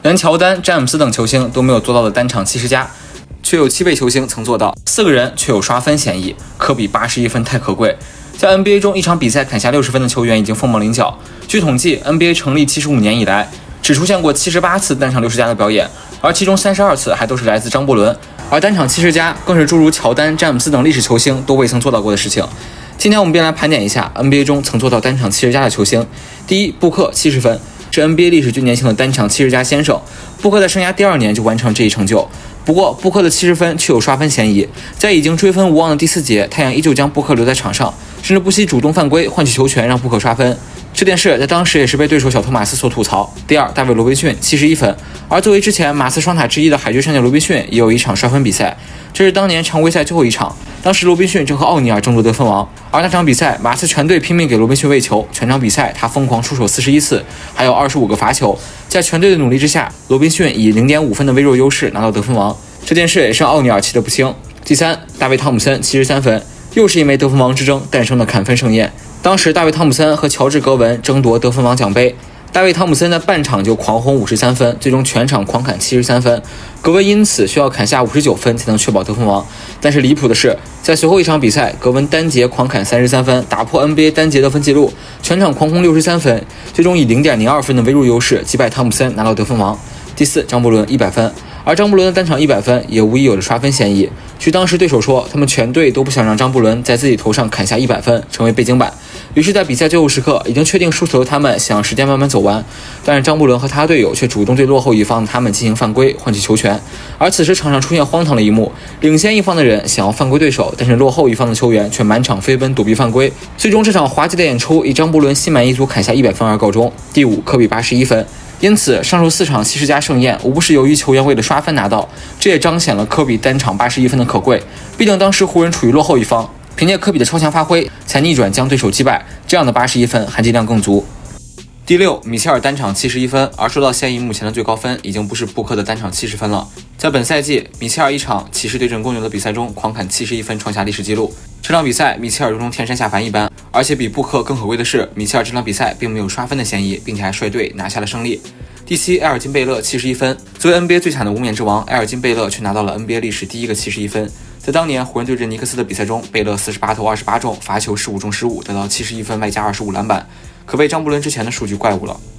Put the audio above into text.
连乔丹、詹姆斯等球星都没有做到的单场70加，却有7位球星曾做到，4个人却有刷分嫌疑。科比81分太可贵。在 NBA 中，一场比赛砍下60分的球员已经凤毛麟角。据统计 ，NBA 成立75年以来，只出现过78次单场60加的表演，而其中32次还都是来自张伯伦。而单场70加更是诸如乔丹、詹姆斯等历史球星都未曾做到过的事情。今天我们便来盘点一下 NBA 中曾做到单场70加的球星。第一，布克70分，是 NBA 历史最年轻的单场70加先生。布克在生涯第2年就完成了这一成就。不过，布克的70分却有刷分嫌疑。在已经追分无望的第4节，太阳依旧将布克留在场上，甚至不惜主动犯规换取球权让布克刷分。这件事在当时也是被对手小托马斯所吐槽。第二，大卫罗宾逊71分，而作为之前马刺双塔之一的海军上将罗宾逊也有一场刷分比赛，这是当年常规赛最后一场，当时罗宾逊正和奥尼尔争夺得分王，而那场比赛马刺全队拼命给罗宾逊喂球，全场比赛他疯狂出手41次，还有25个罚球，在全队的努力之下，罗宾逊以0.5分的微弱优势拿到得分王，这件事也是让奥尼尔气得不轻。第三，大卫汤姆森73分，又是因为得分王之争诞生的砍分盛宴。当时大卫汤姆森和乔治格文争夺得分王奖杯，大卫汤姆森在半场就狂轰53分，最终全场狂砍73分，格文因此需要砍下59分才能确保得分王。但是离谱的是，在随后一场比赛，格文单节狂砍33分，打破 NBA 单节得分纪录，全场狂轰63分，最终以0.02分的微弱优势击败汤姆森拿到得分王。第四，张伯伦100分，而张伯伦的单场100分也无疑有着刷分嫌疑。据当时对手说，他们全队都不想让张伯伦在自己头上砍下100分，成为背景板。于是，在比赛最后时刻，已经确定输球的他们想让时间慢慢走完，但是张伯伦和他队友却主动对落后一方的他们进行犯规，换取球权。而此时场上出现荒唐的一幕，领先一方的人想要犯规对手，但是落后一方的球员却满场飞奔躲避犯规。最终，这场滑稽的演出以张伯伦心满意足砍下100分而告终。第五，科比81分。因此，上述4场70加盛宴无不是由于球员为了刷分拿到，这也彰显了科比单场81分的可贵。毕竟当时湖人处于落后一方，凭借科比的超强发挥，才逆转将对手击败，这样的81分含金量更足。第六，米切尔单场71分，而说到现役目前的最高分，已经不是布克的单场70分了。在本赛季，米切尔一场骑士对阵公牛的比赛中狂砍71分，创下历史纪录。这场比赛，米切尔如同天山下凡一般，而且比布克更可贵的是，米切尔这场比赛并没有刷分的嫌疑，并且还率队拿下了胜利。第七，埃尔金贝勒71分，作为 NBA 最惨的无冕之王，埃尔金贝勒却拿到了 NBA 历史第一个71分。在当年湖人对阵尼克斯的比赛中，贝勒48投28中，罚球15中15，得到71分外加25篮板，可谓张伯伦之前的数据怪物了。